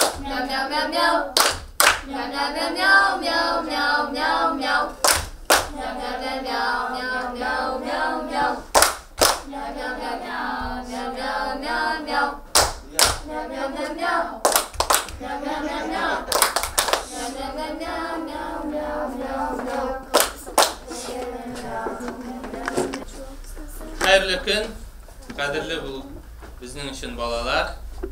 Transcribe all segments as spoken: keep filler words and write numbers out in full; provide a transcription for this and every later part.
Мяу, мяу, мяу, мяу. Мяу, мяу, мяу, мяу, мяу, мяу, мяу, мяу. Мяу, мяу, мяу, мяу, мяу, мяу, мяу. Мяу, мяу, мяу, мяу, мяу, мяу, мяу, мяу. Мяу, мяу, мяу, мяу. Мяу, мяу, мяу, мяу. Мяу, мяу, мяу, мяу, мяу, мяу, мяу. Xayrlı gün, qadirli bu bizning uchun bolalar.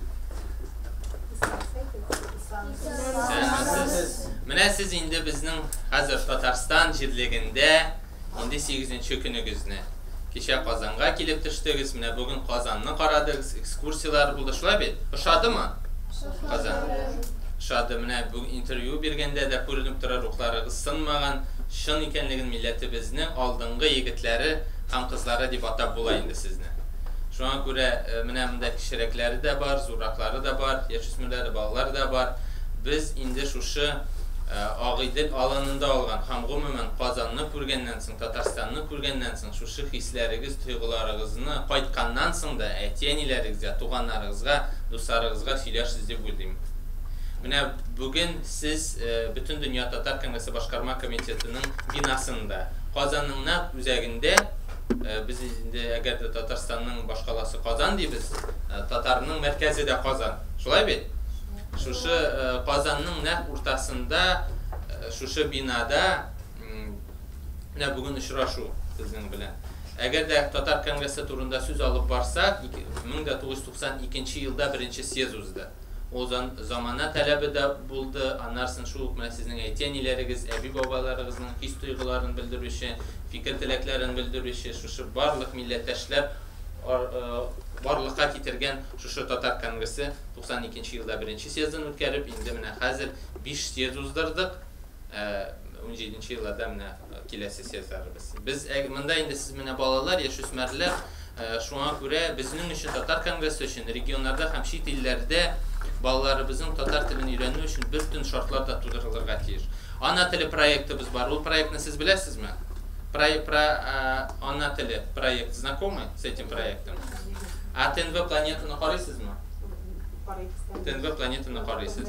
Менә siz indi bizning hazır Tatarstan җирлегендә инде сигезенче көнегезне кичә Казанга килеп төштегез. Менә бүген Казанны карадыгыз, экскурсиялар булды, шулай бит? Ошадымы? Казан. Ошады. Менә бу интервью биргәндә дә күренеп тора, рухларыгыз сынмаган, шын икәнлеген милләтебезнең алдынгы егетләре һәм кызлары дип атап була инде сезне. Шуңа күрә менә монда кичерәкләре дә бар, зураклары да бар, яшүсмерләре, балалары да бар. Biz indi шушы агыйдел аланында алган һәм гомумән Казанны күргәннән соң, Татарстанны күргәннән соң шушы хисләрегез, тойгыларыгызны кайтканнан соң да әти-әниләрегезгә, туганнарыгызга, дусларыгызга сөйләшсез дип уйлыйм. Менә бүген сез Бөтен дөнья татар конгрессы башкарма комитетының бинасында, Казанның нәкъ үзәгендә, biz инде әгәр дә Татарстанның башкаласы Казан дибез, татарның мәркәзе дә Казан. Шулай бит? Шушы Казанның нәкъ уртасында, шушы бинада менә бүген очрашу безнең белән. Әгәр дә татар конгрессы турында сүз алып барсак, мең дә тугыз йөз туксан икенче елда беренче съезд узды. О замана таләбе дә булды, аннарсын шул менә сезнең әти-әниләрегез, әби-бабаларыгызның хис-тойгыларын белдерүче, фикер-теләкләрен белдерүче шушы барлык милләттәшләр барлыкка китергән шушы татар конгрессы туксан икенче елда беренче съездын үткәреп, инде менә хәзер биш съезд уздырдык. ун җиденче елда менә киләсе съездларыбыз. Без монда инде сез менә балалар, яшүсмерләр, шуңа күрә безнең өчен татар конгрессы өчен регионнарда һәм чит илләрдә балаларыбызның татар телен өйрәнү өчен бөтен шартлар да тудырылырга тиеш. Ана теле проектыбыз бар. Ул проектны сез беләсезме? Про про ана теле проект знакомы с этим проектом? А ТНВ планетаны карыйсызмы? ТНВ планетаны карыйсыз.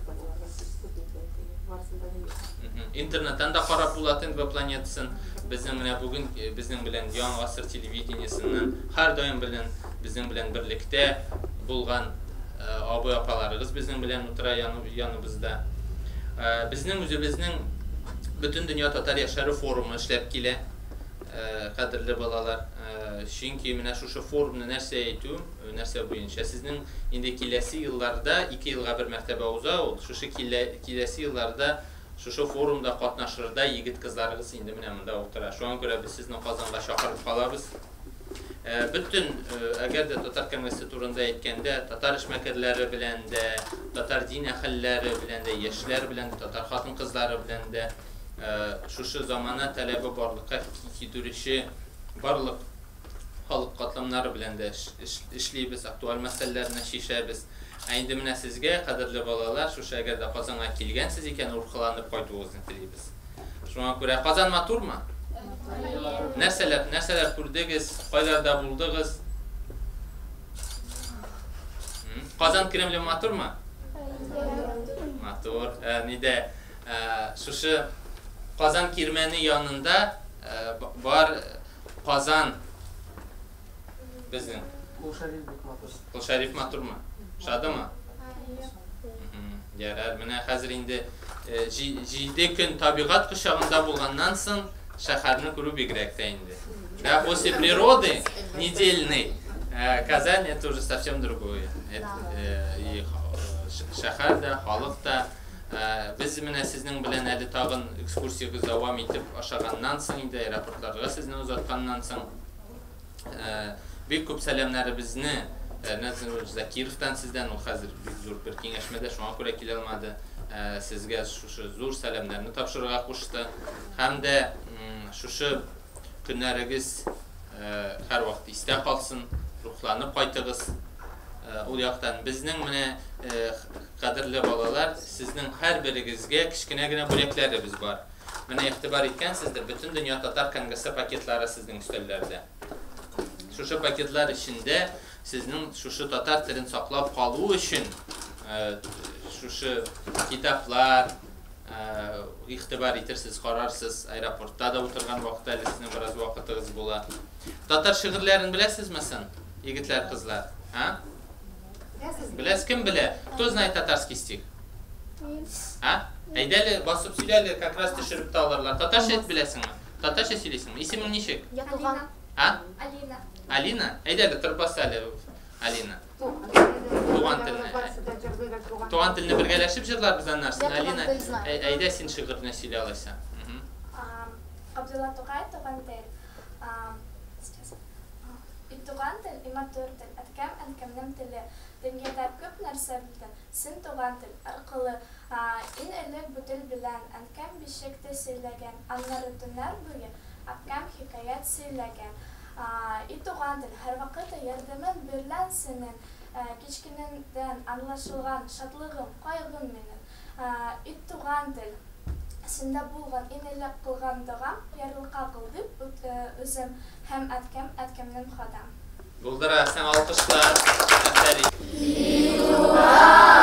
Интернеттан да карап була ТНВ планетасын. Безнең менә бүген безнең белән Яңа гасыр телевидениесеннән һәр даим белән безнең белән берлектә булган абый-апаларыгыз безнең белән утыра яныбызда. Безнең үзебезнең Бөтен дөнья татар яшьләре форумы эшләп килә. Кадерле балалар, чөнки менә шушы форумны нәрсә әйтү, нәрсә буенча сезнең инде киләсе елларда ике елга бер мәртәбә уза, ул шушы киләсе елларда шушы форумда катнашырда егет кызларыгыз инде менә монда утыра. Шуңа күрә без сезне Казанга чакырып калабыз. Бөтен әгәр дә татар конгрессы турында әйткәндә, татар эшмәкәрләре белән дә, татар дин әһелләре белән дә, яшьләр белән дә, татар хатын-кызлары белән дә шушы замана таләбе барлыкка китерүче барлык халык катламнары белән дә эшлибез, актуаль мәсьәләләрне чишәбез. Инде менә сезгә, кадерле балалар, шушы әгәр дә Казанга килгәнсез икән, урхыланып кайтуыгызны телибез. Шуңа күрә Казан матурмы? Нәрсәләр, нәрсәләр күрдегез, кайларда булдыгыз? Казан Кремле матурмы? Матур. Нидә шушы Казан Кирмәне янында бар Казан безнең Кулшариф матурмы? Шадымы? Ярар, менә хәзер инде җиде көн табигать кочагында булганнан соң шәһәрне күрү бигрәк тә инде. Да, после природы недельный Казань это уже совсем другое. И шәһәр дә, халык та biz менә сезнең белән әле тагын экскурсиягыз дәвам итеп ашаганнан соң инде аэропортларга сезне узатканнан соң бик күп сәламнарыбызны Назир Закировтан сездән, ул хәзер бик зур бер киңәшмәдә, шуңа күрә килә алмады. Сезгә шушы зур сәламнарны тапшырырга кушты. Һәм дә шушы көннәрегез һәр вакыт истә калсын, рухланып кайтыгыз. Ул яктан безнең менә кадерле балалар, сезнең һәр берегезгә кичкенә генә бүләкләребез бар. Менә игътибар иткәнсездер, Бөтен дөнья татар конгрессы пакетлары сезнең өстәлләрдә. Шушы пакетлар içində sizin şuşu tatar telin saklap kalığı için шушы китаплар, игътибар итерсез, карарсыз, аэропортта да утырган вакытта әле сезнең бераз вакытыгыз була. Татар шигырьләрен беләсезме син, егетләр, кызлар? А? Беләсез, кем белә? Кто знает татарский стих? А? Әйдәле, басып сөйләле, как раз төшереп та алырлар. Татарча беләсеңме? Татарча сөйлисеңме? Исемең ничек? Алина. А? Алина. Алина? Әйдәле, тор бас әле, Алина. Туган телне. Туган телне бергәләшеп җырларбыз аннарсын. Алина, әйдә син шигырьне сөйлә аласың. Абдулла Тукай, туган тел. Туган тел, има төр тел. Әткәм, әнкәмнең теле. Дөньяда күп нәрсә белдем. Син туган тел аркылы ин элек бу тел белән әнкәм бишекте сөйләгән. Аннары төннәр буе әткәм хикаят сөйләгән. И туган тел һәр вакыт ярдәмен берлән синең. Кичкенәдән аңлашылган шатлыгым, кайгым минем. И туган тел синдә булган ин элек кылган догам ярлыкка кылды үзем һәм әткәм, әткәмнең хадам. Булдыра, сән алкышлар.